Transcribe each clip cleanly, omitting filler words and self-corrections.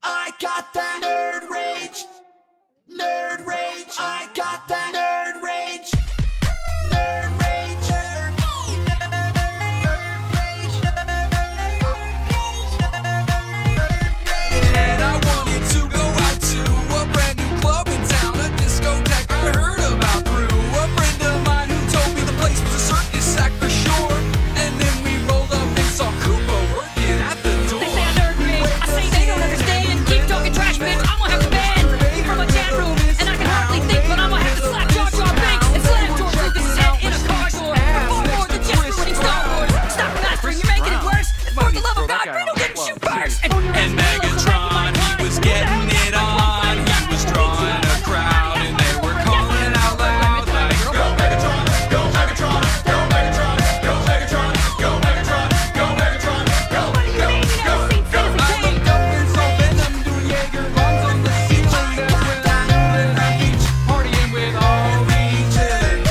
I got that nerd rage. Nerd rage. I got that nerd rage. Nerd rage. And I wanted to go out to a brand new club in town, a discotheque I heard about through a friend of mine who told me the place was a circus act for sure. And then we rolled up and saw Kubo working at the door. They say I nerd rage. I say they don't understand. Keep talking trash, bitch. I'm gonna have to ban you from a chat room, and I can hardly think, but I'm gonna have to slap Jar Banks and slam George Lucas' head in a car door. We're far more than just ruining Star Wars. Stop mastering, you're making it worse. And for the love of God, Reno didn't shoot first. And Megatron, he was getting it on. He was drawing a crowd, and they were calling out loud like, "Go Megatron, go Megatron, go Megatron, go Megatron, go Megatron, go Megatron, go, go, go, go." I looked up and saw Venom doing Jaeger bombs on the ceiling. That's when I knew that I'd be partying with all these villains.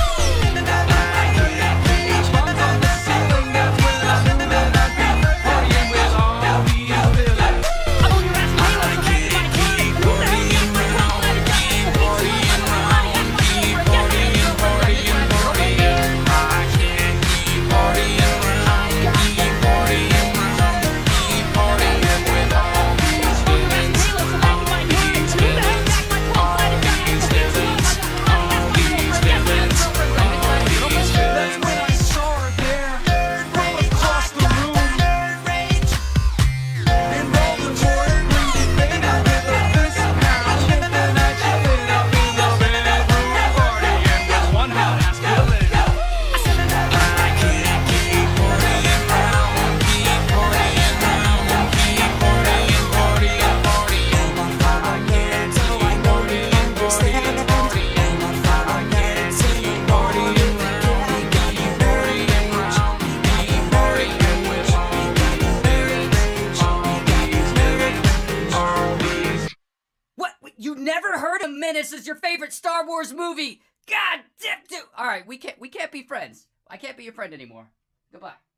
Bombs on the ceiling. That's when I knew that I'd be partying with all these villains. I'm on your ass, Halo, so that's my turn. Who the hell gets my call? Let it go. Keep partying around, keep partying, partying, partying. I can't keep partying around, keep partying around, keep partying with all these villains, all these villains, all these villains, all these villains, all these villains. That's when I saw her there, from across the room, and rolled the board, greeted Beta with a fist pound, and then I lit up in the bedroom, partying with one hot-ass villain. I can't keep partying around, keep partying around, keep partying, partying, partying. I can't keep partying, partying, partying. I can't keep partying around, keep partying around, keep partying with all these villains, all these villains, all these. What? You never heard of Menace as your favorite Star Wars movie? God damn it! All right, we can't be friends. I can't be your friend anymore. Goodbye.